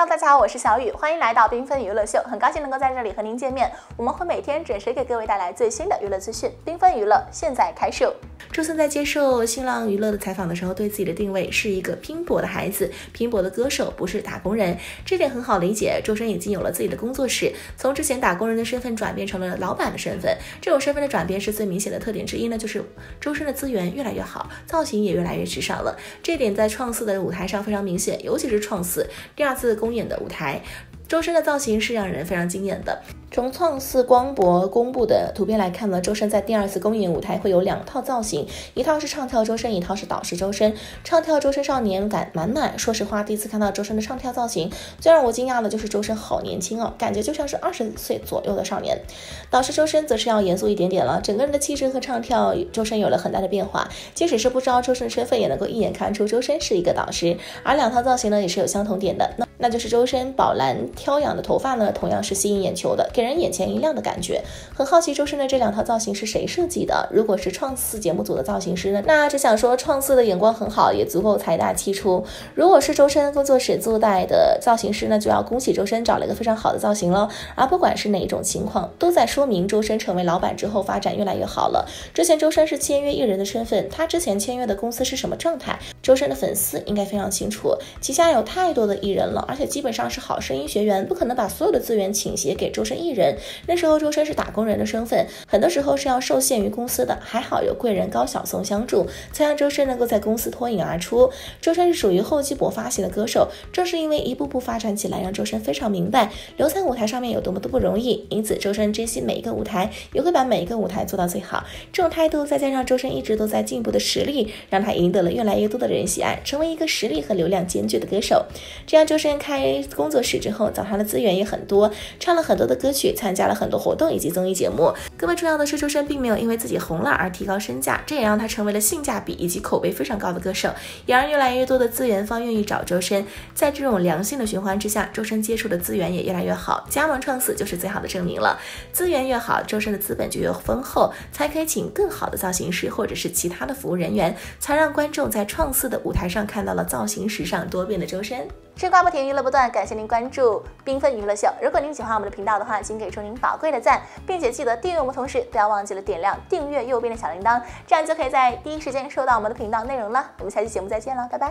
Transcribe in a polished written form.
大家好，我是小雨，欢迎来到缤纷娱乐秀，很高兴能够在这里和您见面。我们会每天准时给各位带来最新的娱乐资讯。缤纷娱乐现在开售。周深在接受新浪娱乐的采访的时候，对自己的定位是一个拼搏的孩子，拼搏的歌手，不是打工人。这点很好理解。周深已经有了自己的工作室，从之前打工人的身份转变成了老板的身份。这种身份的转变是最明显的特点之一呢，就是周深的资源越来越好，造型也越来越时尚了。这点在创四的舞台上非常明显，尤其是创四第二次公演的舞台，周深的造型是让人非常惊艳的。从创四光博公布的图片来看呢，周深在第二次公演舞台会有两套造型，一套是唱跳周深，一套是导师周深。唱跳周深少年感满满，说实话，第一次看到周深的唱跳造型，最让我惊讶的就是周深好年轻哦，感觉就像是20岁左右的少年。导师周深则是要严肃一点点了，整个人的气质和唱跳周深有了很大的变化，即使是不知道周深的身份，也能够一眼看出周深是一个导师。而两套造型呢也是有相同点的，那就是周深宝蓝挑痒的头发呢，同样是吸引眼球的，给人眼前一亮的感觉。很好奇周深的这两套造型是谁设计的？如果是创四节目组的造型师呢，那只想说创四的眼光很好，也足够财大气粗。如果是周深工作室自带的造型师呢，就要恭喜周深找了一个非常好的造型了。而不管是哪一种情况，都在说明周深成为老板之后发展越来越好了。之前周深是签约艺人的身份，他之前签约的公司是什么状态，周深的粉丝应该非常清楚。旗下有太多的艺人了，而且基本上是好声音学员，不可能把所有的资源倾斜给周深一人。那时候周深是打工人的身份，很多时候是要受限于公司的，还好有贵人高晓松相助，才让周深能够在公司脱颖而出。周深是属于厚积薄发型的歌手，正是因为一步步发展起来，让周深非常明白留在舞台上面有多么的不容易，因此周深珍惜每一个舞台，也会把每一个舞台做到最好。这种态度再加上周深一直都在进步的实力，让他赢得了越来越多的人喜爱，成为一个实力和流量兼具的歌手。这样周深开工作室之后，找他的资源也很多，唱了很多的歌曲，参加了很多活动以及综艺节目。更为重要的是，周深并没有因为自己红了而提高身价，这也让他成为了性价比以及口碑非常高的歌手，也让越来越多的资源方愿意找周深。在这种良性的循环之下，周深接触的资源也越来越好，加盟创四就是最好的证明了。资源越好，周深的资本就越丰厚，才可以请更好的造型师或者是其他的服务人员，才让观众在创四的舞台上看到了造型时尚多变的周深。吃瓜不停，娱乐不断，感谢您关注缤纷娱乐秀。如果您喜欢我们的频道的话，请给出您宝贵的赞，并且记得订阅我们，同时不要忘记了点亮订阅右边的小铃铛，这样就可以在第一时间收到我们的频道内容了。我们下期节目再见了，拜拜。